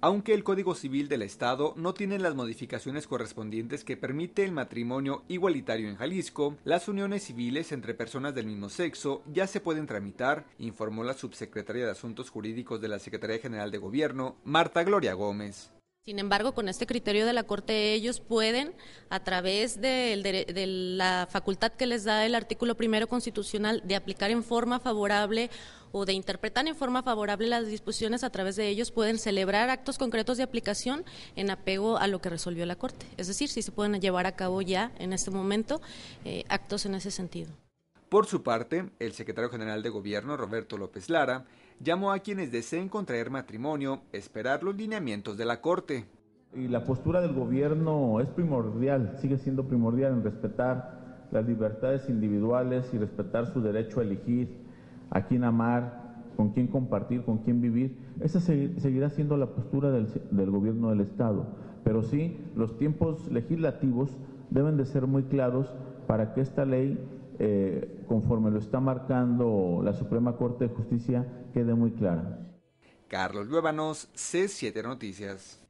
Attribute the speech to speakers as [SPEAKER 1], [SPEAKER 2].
[SPEAKER 1] Aunque el Código Civil del Estado no tiene las modificaciones correspondientes que permite el matrimonio igualitario en Jalisco, las uniones civiles entre personas del mismo sexo ya se pueden tramitar, informó la subsecretaria de Asuntos Jurídicos de la Secretaría General de Gobierno, Marta Gloria Gómez.
[SPEAKER 2] Sin embargo, con este criterio de la Corte, ellos pueden, a través de la facultad que les da el artículo 1 constitucional de aplicar en forma favorable o de interpretar en forma favorable las disposiciones, a través de ellos pueden celebrar actos concretos de aplicación en apego a lo que resolvió la Corte. Es decir, sí se pueden llevar a cabo ya en este momento actos en ese sentido.
[SPEAKER 1] Por su parte, el secretario general de Gobierno, Roberto López Lara, llamó a quienes deseen contraer matrimonio esperar los lineamientos de la Corte.
[SPEAKER 3] Y la postura del gobierno es primordial, sigue siendo primordial en respetar las libertades individuales y respetar su derecho a elegir a quién amar, con quién compartir, con quién vivir. Esa seguirá siendo la postura del gobierno del Estado, pero sí, los tiempos legislativos deben de ser muy claros para que esta ley, conforme lo está marcando la Suprema Corte de Justicia, quede muy clara.
[SPEAKER 1] Carlos Luébanos, C7 Noticias.